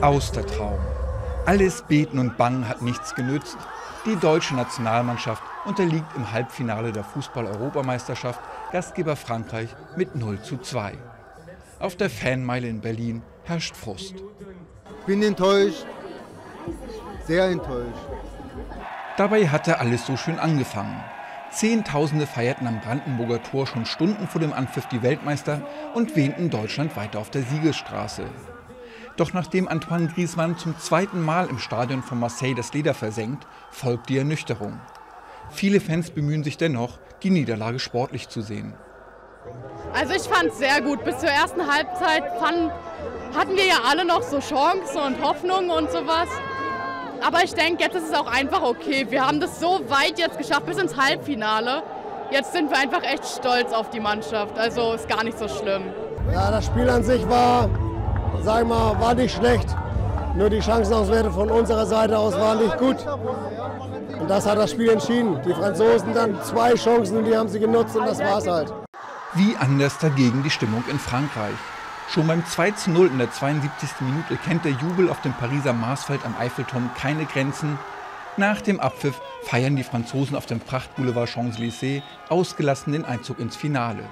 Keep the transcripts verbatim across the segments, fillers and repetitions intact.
Aus der Traum. Alles Beten und Bangen hat nichts genützt. Die deutsche Nationalmannschaft unterliegt im Halbfinale der Fußball-Europameisterschaft Gastgeber Frankreich mit null zu zwei. Auf der Fanmeile in Berlin herrscht Frust. Ich bin enttäuscht, sehr enttäuscht. Dabei hatte alles so schön angefangen. Zehntausende feierten am Brandenburger Tor schon Stunden vor dem Anpfiff die Weltmeister und wähnten Deutschland weiter auf der Siegesstraße. Doch nachdem Antoine Griezmann zum zweiten Mal im Stadion von Marseille das Leder versenkt, folgt die Ernüchterung. Viele Fans bemühen sich dennoch, die Niederlage sportlich zu sehen. Also ich fand es sehr gut. Bis zur ersten Halbzeit fand, hatten wir ja alle noch so Chancen und Hoffnung und sowas. Aber ich denke, jetzt ist es auch einfach okay. Wir haben das so weit jetzt geschafft, bis ins Halbfinale. Jetzt sind wir einfach echt stolz auf die Mannschaft. Also ist gar nicht so schlimm. Ja, das Spiel an sich war, sag mal, war nicht schlecht. Nur die Chancenauswerte von unserer Seite aus waren nicht gut. Und das hat das Spiel entschieden. Die Franzosen dann zwei Chancen und die haben sie genutzt und das war's halt. Wie anders dagegen die Stimmung in Frankreich. Schon beim zwei zu null in der zweiundsiebzigsten Minute kennt der Jubel auf dem Pariser Marsfeld am Eiffelturm keine Grenzen. Nach dem Abpfiff feiern die Franzosen auf dem Prachtboulevard Champs-Élysées ausgelassen den Einzug ins Finale.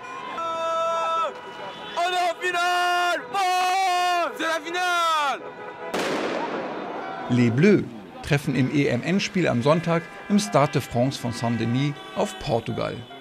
Les Bleus treffen im E M-Endspiel am Sonntag im Stade de France von Saint-Denis auf Portugal.